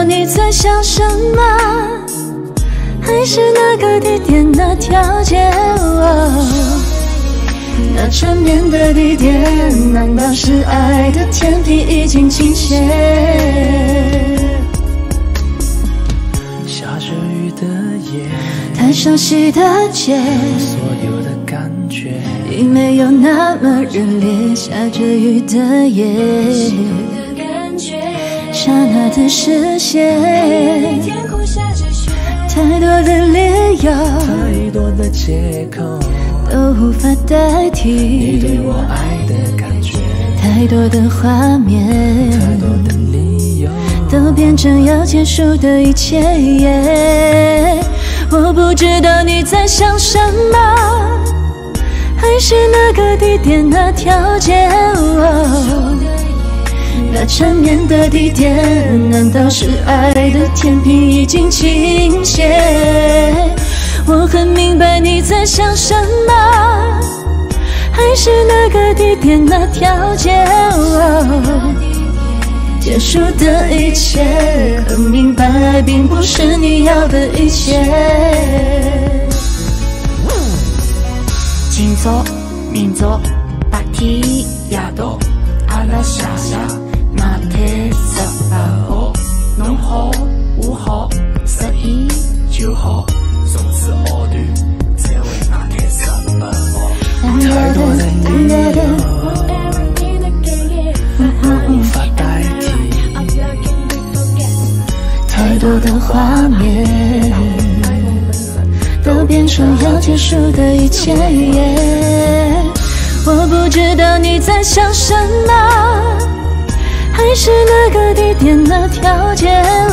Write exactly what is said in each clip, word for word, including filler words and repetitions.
你在想什么？还是那个地点那条街？哦，那缠绵的地点，难道是爱的天平已经倾斜？ 下着雨的夜， 太熟悉的街， 所有的感觉已没有那么热烈。下着雨的夜，刹那的视线，太多的理由， 太多的借口， 都无法代替你对我爱的感觉。 太多的画面， 太多的理由， 都变成要结束的一切。我不知道你在想什么，还是那个地点那条街？哦，那缠绵的地点，难道是爱的天平已经倾斜？我很明白你在想什么，还是那个地点那条街？哦，结束的一切，很明白并不是你要的一切。 今早、明早、白天、夜到，阿拉写写那天十八号，侬好，我好，十一就好，从此后段只为那天十八号。 太多的理由，无法代替， 太多的画面，都变成要结束的一切。我不知道你在想什么，还是那个地点那条街？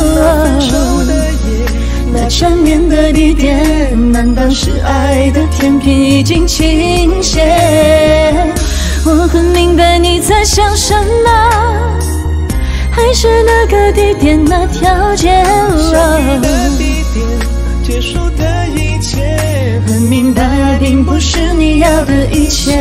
那缠绵的地点，难道是爱的天平已经倾斜？我很明白你在想什么，还是那个地点那条街？ 相遇的地点，结束的一切， 很明白并不是你要的一切。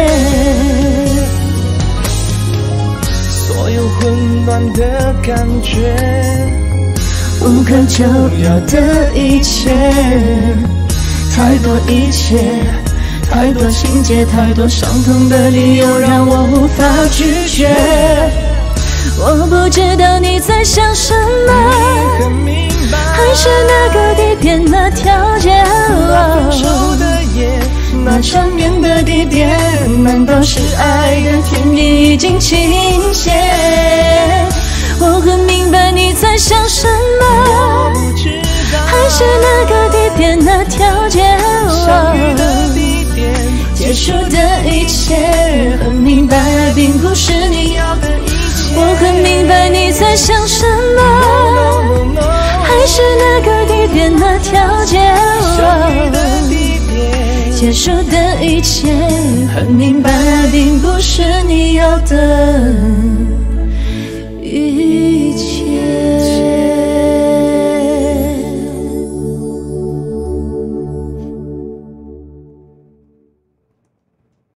所有混乱的感觉， 无可救药的一切，太多一切，太多情节，太多伤痛的理由，让我无法拒绝。我不知道你在想什么， 很明白， 还是那个地点那条街？ 分手的夜， 那缠绵的地点，难道是爱的天平已经倾斜？我很明白你在想什么， 不知道， 还是那个地点那条街？ 相遇的地点， 结束的一切，很明白并不是你要的一切。我很明白你在想什么，还是那个地点那条街？ 相遇的地点， 结束的一切，很明白并不是你要的。